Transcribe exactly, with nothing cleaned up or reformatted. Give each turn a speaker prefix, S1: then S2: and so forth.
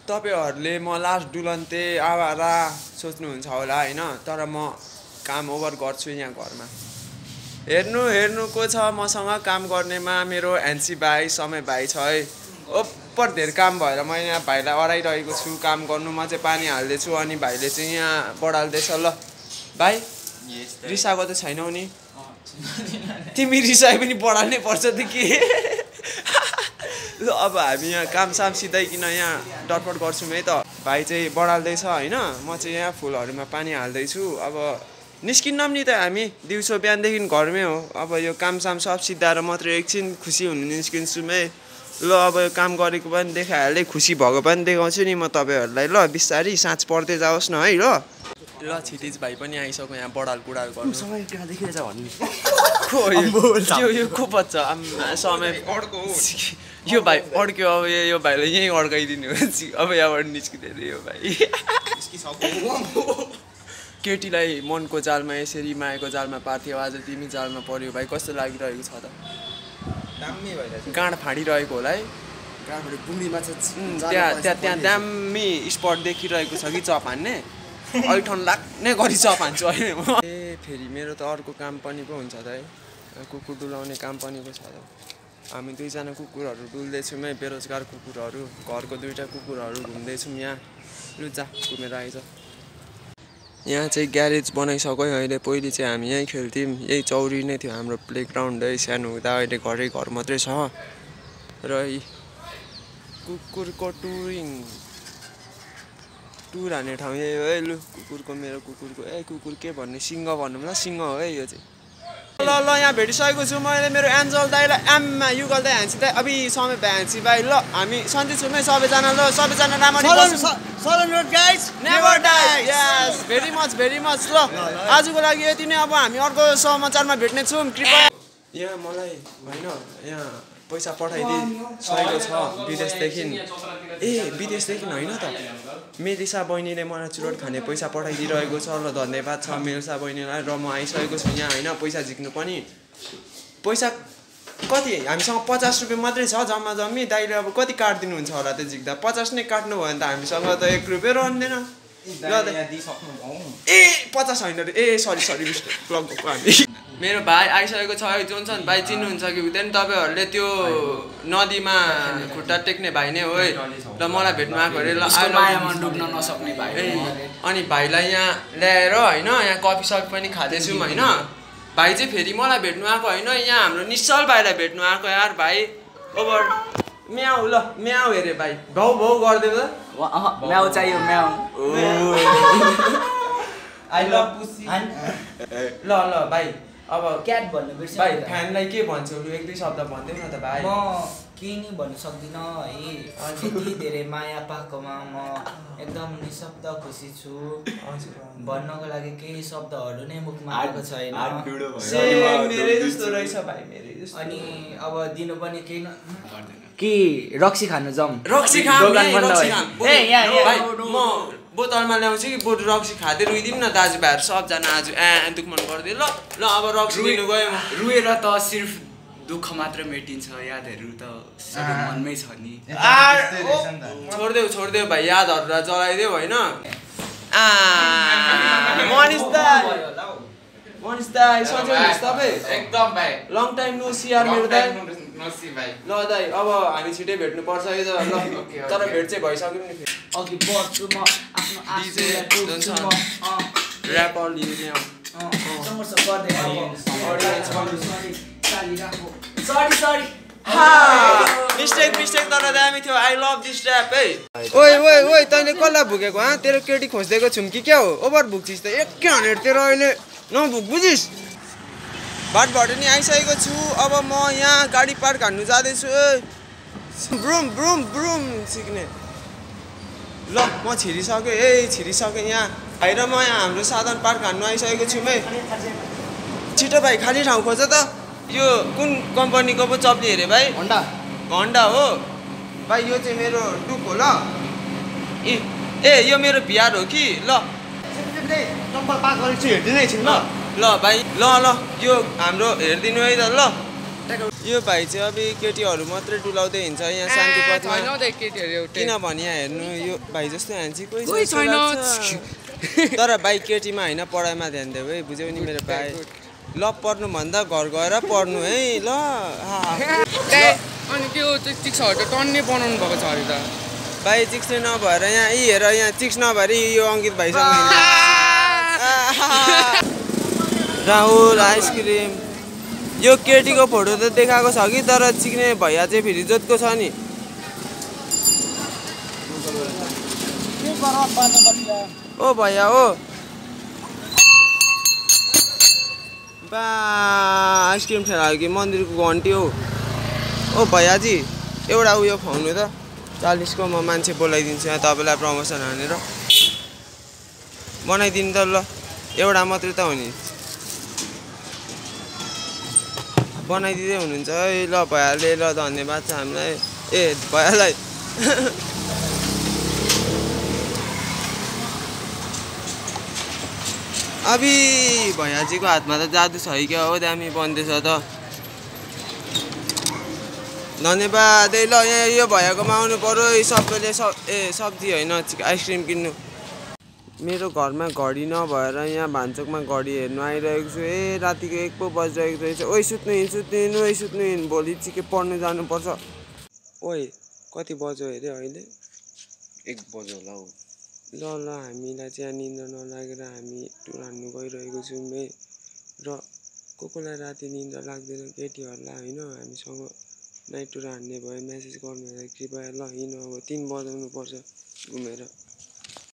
S1: तपाईहरुले म लास्ट डुलन्ते आवारा सोच्नुहुन्छ होला हैन तर म काम ओभर गर्छु यहाँ घरमा हेर्नु हेर्नु को छ मसँग काम गर्नेमा मेरो एनसी भाइ समय भाइ छ है ओपर धेर काम भएर म यहाँ भाइलाई अराइरहेको छु काम गर्नु म चाहिँ पानी हाल्दै छु अनि भाइले चाहिँ यहाँ बढाल्दैछ ल भाइ रिसाको त छैनौ नि तिमी रिसाए पनि बढाल्नै पर्छ त के ल अब हामी यहाँ काम साम सिधाइकिन यहाँ डटपट गर्छौँ है त भाइ चाहिँ बढाल्दैछ हैन म चाहिँ यहाँ फुलहरुमा पानी हाल्दैछु अब निस्किन्न नि त हामी दिउँसो बिहानदेखि घरमै हो अब यो काम साम सब सिधाएर मात्र एकछिन खुसी हुनु निस्किन्छु है ल अब यो काम गरेको पनि देखाइहाल्दै खुसी भएको पनि देखाउँछु नि म तपाईहरुलाई ल बिस्तारी साँझ पर्दै जाओस् न है ल ल छिटिज भाइ पनि आइसक्यो यहाँ बडाल कुडाल गर्नु
S2: समय कहाँ देखिरहेछ भन्नु
S1: खो यो यो को बच्च समय अड्को यो भाइ अड्क्यो अब यो भाइले यहीँ अड्काइदिनु अब यहाँबाट निस्किँदैन यो भाइ केटीलाई मनको जालमा यसरी मायाको जालमा पार्थ्यो आज तिमी जालमा पर्यो भाइ कस्तो लागिरहेको छ त
S2: दामी भइरहेछ
S1: गाँड फाडिरहेको होला है
S2: गाँडबाट बुढीमा चाहिँ
S1: त्यहाँ त्यहाँ त्यहाँ दामी स्पट देखिरहेको छ कि चप हान्ने ऐठन लाग्ने गरी चप हान्छु अहिले म ए फेरि मेरो त अर्को काम पनि पो हुन्छ त है कुकुर डुलाउने काम पनि पो छ त हामी दुईजना कुकुरहरू डुल्दैछौँ है बेरोजगार कुकुरहरू घरको दुईवटा कुकुरहरू घुम्दैछौँ यहाँ लु जा घुमेर आइज यहाँ चाहिँ ग्यारेज बनाइसक्यो अहिले पहिले चाहिँ हामी यहीँ खेल्थ्यौँ यही चौरी नै थियो हाम्रो प्लेग्राउन्ड है सानो हुँदा अहिले घरै घर मात्रै छ र कुकुरको टुरिङ टुर हान्ने ठाउँ यही हो है लु कुकुरको मेरो कुकुरको ए कुकुर के भन्ने सिंह भनौँ ल सिंह हो है यो चाहिँ ल ल यहाँ भेटिसकेको छु मैले मेरो एन्जल दाइलाई आम्मा युगल दाइ हाँसी दाइ अभि समय भाइ हाँसी भाइ ल हामी सन्चै छौँ है सबैजना ल सबैजना राम्ररी भेरी मच भेरी मच ल आजको लागि यति नै अब हामी अर्को समाचारमा भेट्नेछौँ कृपया यहाँ मलाई होइन यहाँ पैसा पठाइदिइसकेको छ विदेशदेखि ए विदेशदेखि होइन त मेलिसा बहिनीले मलाई चुरोट खाने पैसा पठाइदिइरहेको छ ल धन्यवाद छ मेलिसा बहिनीलाई र म आइसकेको छु यहाँ होइन पैसा झिक्नु पनि पैसा कति हामीसँग पचास रुपियाँ मात्रै छ जम्मा जम्मी दाइले अब कति काटिदिनुहुन्छ होला त्यो झिक्दा पचास नै काट्नु भयो भने त हामीसँग त एक रुपियाँ रहँदैन ए पचास होइन रे ए सरी सरी ब्लग गएको हामी मेरो भाइ आइसकेको छ है जोन्सन भाइ चिन्नुहुन्छ कि हुँदैन तपाईँहरूले त्यो नदीमा खुट्टा टेक्ने भाइ नै हो है र मलाई भेट्नु आएको अरे ल
S2: डुब्न नसक्ने भाइ
S1: अनि भाइलाई यहाँ ल्याएर होइन यहाँ कफी सप पनि खाँदैछौँ होइन भाइ चाहिँ फेरि मलाई भेट्नु आएको होइन यहाँ हाम्रो निश्चल भाइलाई भेट्नु आएको यार भाइ ओभर म्याउ ल म्याउ हेरे भाइ भाउ भाउ गरिदियो त
S2: म्याउ चाहियो म्याउ
S1: आई लभ पुसी ल ल भाइ अब
S2: क्याट भन्नु बिर्स
S1: भाइ फ्यानलाई के भन्छौ एक दुई शब्द भन्देऊ न त भाइ
S2: म केही नि भन्नु सक्दिनँ है यति धेरै माया पाएकोमा म एकदम निशब्द खुसी छु भन्नको लागि केही शब्दहरू नै मुखमा आएको छैन अनि अब दिनु पनि केही कि रक्सी खानु जाउँ
S1: रक्सी खाम ए यहाँ म बोतलमा ल्याउँछु कि बोट रक्सी खाँदै रुइदिउँ न दाजुभाइहरू सबजना आज ए दुखमन गरिदियो ल ल अब रक्सी लिनु गयो म
S2: रुएर त सिर्फ दुःख मात्र मेटिन्छ यादहरू त सबै मनमै छ नि
S1: छोडिदेऊ छोडिदेऊ भाइ यादहरूलाई जलाइदेऊ होइन मनिष दाइ मनिष दाइ सन्चै हुनुहुन्छ तपाईँ
S2: एकदम भाइ
S1: लङ टाइम नो सी यार मेरो दाइ
S2: नसी भाइ
S1: ल दाइ अब हामी छिटै भेट्नु पर्छ है त ल तर भेट चाहिँ भइसक्यो नि फेरि
S2: अघि बढ्छु म आफ्नो
S1: डीजे जोन्सन र्यापर लिने
S2: सङ्घर्ष गर्दै सरी सरी
S1: मिस्टेक मिस्टेक तर दामी थियो आई लभ दिस र्याप है ओइ ओइ ओइ तैँले कसलाई भुकेको हाँ तेरो केटी खोज्दैको छुम कि क्या हो ओभर भुक्छिस् त एक हन्ड्रेड तेरो अहिले नभुक बुझिस् बाटबाट नि आइसकेको छु अब म यहाँ गाडी पार्क हान्नु जाँदैछु ब्रुम ब्रुम ब्रुम सिक्ने ल म छिरिसकेँ ए छिरिसकेँ यहाँ भाइ र म यहाँ हाम्रो साधन पार्क हान्नु आइसकेको छु है छिटो भाइ खाली ठाउँ खोज त यो कुन कम्पनीको पो चप्ली हेरे भाइ
S2: घन्टा
S1: घन्टा हो भाइ यो चाहिँ मेरो टुक हो ल ए ए यो मेरो बिहार हो कि ल ल ल भाइ ल ल यो हाम्रो हेरिदिनु है त ल यो भाइ चाहिँ अब केटीहरू मात्रै डुलाउँदै हिँड्छ यहाँ शान्तिपथमा किनभने यहाँ हेर्नु यो भाइ जस्तो हान्छी कोही छैन तर भाइ केटीमा होइन पढाइमा ध्यान देऊ है बुझ्यौ नि मेरो भाइ ल पढ्नु भन्दा घर गएर पढ्नु है ल
S3: अनि त्यो चिक्सहरू त टन्ने बनाउनु भएको छ अरे त
S1: भाइ चिक्स नभएर यहाँ यी हेर यहाँ चिक्स नभएर यो अङ्कित भाइसँग राहुल आइसक्रिम यो केटीको फोटो त देखाएको छ कि तर चिक्ने भैया चाहिँ फेरि जोतको छ नि ओ भैया हो बा आइसक्रिम ठेला कि मन्दिरको घन्टी हो ओ भैयाजी एउटा उयो खुवाउनु त चालिसको म मान्छे बोलाइदिन्छु यहाँ तपाईँलाई प्रमोसन हानेर बनाइदिनु त ल एउटा मात्रै त हो नि बनाइदिँदै हुनुहुन्छ है ल भैयाले ल धन्यवाद छ हामीलाई ए भैयालाई अबि भैयाजीको हातमा त जादु छ क्या हो दामी बन्दैछ त धन्यवाद है ल यहाँ यो भैयाकोमा आउनु पर्यो सबैले सब ए सब्जी होइन आइसक्रिम किन्नु मेरो घरमा घडी नभएर यहाँ भान्चोकमा घडी हेर्नु आइरहेको छु ए रातिको एक पो बजिरहेको रहेछ ओइ सुत्नु हिँड सुत्नु हिँड्नु ओइ सुत्नु हिँड भोलि चिके पढ्नु जानुपर्छ ओइ कति बज्यो अरे अहिले
S4: एक बज्यो होला हौ
S1: ल ल हामीलाई चाहिँ निन्द्रा नलागेर हामी टुर हान्नु गइरहेको छौँ है र को कोलाई राति निन्द्रा लाग्दैन केटीहरूलाई होइन हामीसँग नाइट टुर हान्ने भयो म्यासेज गर्नु होला कृपया ल हिँड्नु अब तिन बजाउनु पर्छ घुमेर